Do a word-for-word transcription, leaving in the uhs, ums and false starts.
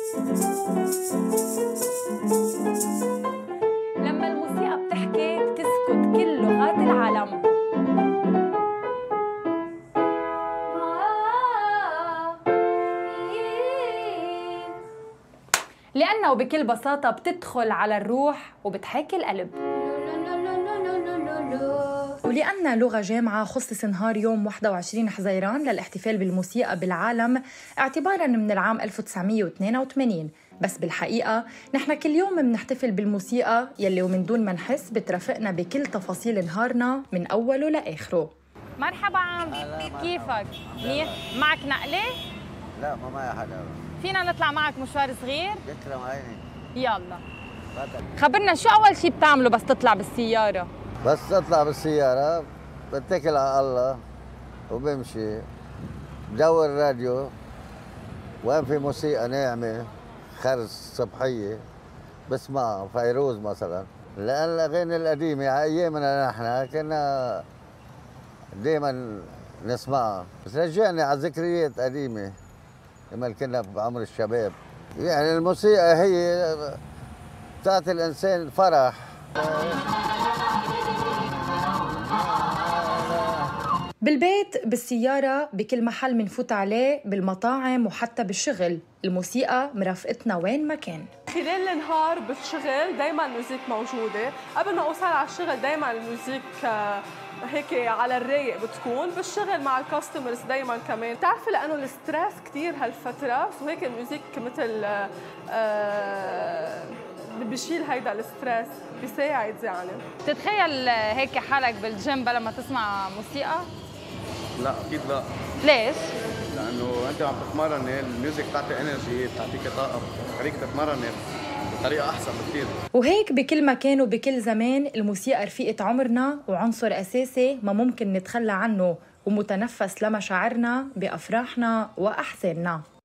لما الموسيقى بتحكي بتسكت كل لغات العالم. لأنه بكل بساطة بتدخل على الروح وبتحاكي القلب. ولأن لغة جامعة خصص نهار يوم واحد وعشرين حزيران للاحتفال بالموسيقى بالعالم اعتباراً من العام ألف وتسعمية واثنين وثمانين، بس بالحقيقة نحن كل يوم بنحتفل بالموسيقى يلي ومن دون ما نحس بترافقنا بكل تفاصيل نهارنا من أوله لآخره. مرحبا عم، كيفك؟ منيح؟ معك نقلة؟ لا ما معي حدا. فينا نطلع معك مشوار صغير؟ يكرم عيني. يلا. فضل. خبرنا شو أول شي بتعمله بس تطلع بالسيارة؟ بس اطلع بالسيارة بتكل على الله وبمشي بدور راديو وين في موسيقى ناعمة خرز صبحية بسمع فيروز مثلا، لأن الأغاني القديمة على أيامنا نحن كنا دائما نسمعها، بس رجعني على ذكريات قديمة لما كنا بعمر الشباب. يعني الموسيقى هي بتعطي الإنسان فرح. بالبيت، بالسيارة، بكل محل منفوت عليه، بالمطاعم وحتى بالشغل، الموسيقى مرافقتنا وين ما كان. خلال النهار بالشغل دايما الموسيقى موجودة، قبل ما أوصل على الشغل دايما الموسيقى هيك على الرايق بتكون، بالشغل مع الكاستمرز دايما كمان. بتعرفي لأنه الستريس كتير هالفترة، وهيك الموسيقى مثل آه بشيل هيدا الستريس، بيساعد يعني. تتخيل هيك حالك بالجيم بلا ما تسمع موسيقى؟ لا اكيد لا. ليش؟ لانه انت عم تتمرن، الميوزك بتعطي انرجي، بتعطيك طاقه، بتخليك تتمرن بطريقه احسن بكثير. وهيك بكل مكان وبكل زمان الموسيقى رفيقة عمرنا وعنصر اساسي ما ممكن نتخلى عنه، ومتنفس لمشاعرنا بافراحنا واحزاننا.